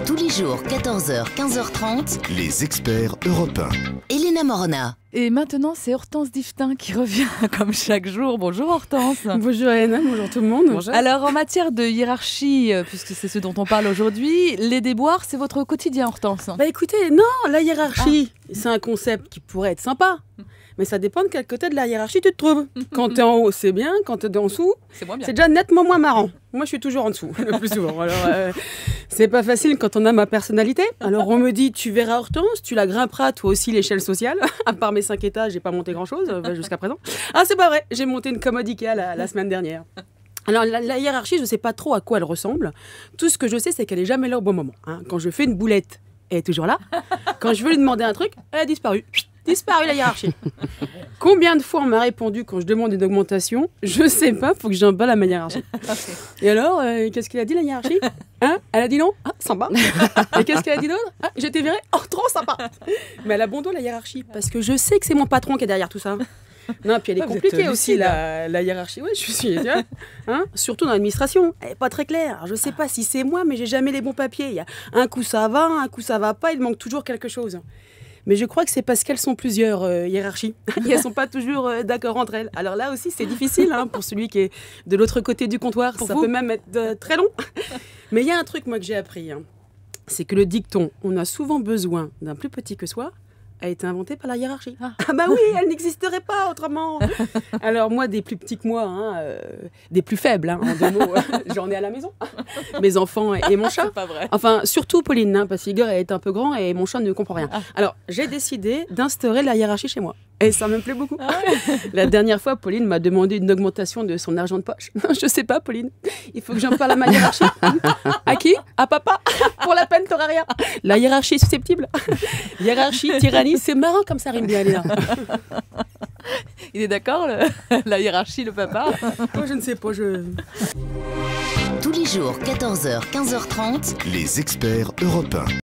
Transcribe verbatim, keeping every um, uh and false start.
Tous les jours, quatorze heures, quinze heures trente, Les experts européens. Elena Morna. Et maintenant, c'est Hortense Diftin qui revient comme chaque jour. Bonjour Hortense. Bonjour Elena, bonjour tout le monde. Bonjour. Alors en matière de hiérarchie, euh, puisque c'est ce dont on parle aujourd'hui, les déboires, c'est votre quotidien Hortense. Bah écoutez, non, la hiérarchie, ah. c'est un concept qui pourrait être sympa. Mais ça dépend de quel côté de la hiérarchie tu te trouves. Quand t'es en haut, c'est bien. Quand t'es en dessous, c'est déjà nettement moins marrant. Moi, je suis toujours en dessous, le plus souvent. Alors, euh, c'est pas facile quand on a ma personnalité. Alors, on me dit, tu verras Hortense, tu la grimperas toi aussi l'échelle sociale. À part mes cinq étages, j'ai pas monté grand-chose euh, jusqu'à présent. Ah, c'est pas vrai, j'ai monté une commode Ikea la, la semaine dernière. Alors, la, la hiérarchie, je sais pas trop à quoi elle ressemble. Tout ce que je sais, c'est qu'elle est jamais là au bon moment. Hein. Quand je fais une boulette, elle est toujours là. Quand je veux lui demander un truc, elle a disparu. Disparu la hiérarchie. Combien de fois on m'a répondu quand je demande une augmentation? Je sais pas, faut que j'emballe à ma hiérarchie. Et alors, euh, qu'est-ce qu'elle a dit la hiérarchie? Hein? Elle a dit non? Ah, sympa. Et qu'est-ce qu'elle a dit d'autre? Ah, je t'ai viré? Oh, trop sympa. Mais elle a bon dos la hiérarchie, parce que je sais que c'est mon patron qui est derrière tout ça. Non, puis elle est compliquée aussi, la, la hiérarchie. Oui, je suis. Hein, surtout dans l'administration. Elle n'est pas très claire. Alors, je ne sais pas si c'est moi, mais j'ai jamais les bons papiers. Il y a un coup ça va, un coup ça va pas. Il manque toujours quelque chose. Mais je crois que c'est parce qu'elles sont plusieurs euh, hiérarchies. Et elles ne sont pas toujours euh, d'accord entre elles. Alors là aussi, c'est difficile hein, pour celui qui est de l'autre côté du comptoir. Pour ça vous peut même être euh, très long. Mais il y a un truc, moi, que j'ai appris. Hein. C'est que le dicton « on a souvent besoin d'un plus petit que soi » a été inventé par la hiérarchie. Ah, ah bah oui, elle n'existerait pas autrement. Alors moi, des plus petits que moi, hein, euh, des plus faibles, hein, en deux mots, j'en ai à la maison. Mes enfants et mon chat. C'est pas vrai. Enfin, surtout Pauline, hein, parce qu'Igor est un peu grand et mon chat ne comprend rien. Ah. Alors, j'ai décidé d'instaurer la hiérarchie chez moi. Et ça me plaît beaucoup. Ah ouais. La dernière fois, Pauline m'a demandé une augmentation de son argent de poche. Je sais pas, Pauline. Il faut que j'en parle à ma hiérarchie. À qui? À papa. Pour la peine, t'auras rien. La hiérarchie est susceptible. Hiérarchie, tyrannie, c'est marrant comme ça rime bien, Léna. Il est d'accord, le... la hiérarchie, le papa? Moi, je ne sais pas. Je... Tous les jours, quatorze heures, quinze heures trente, Les experts européens.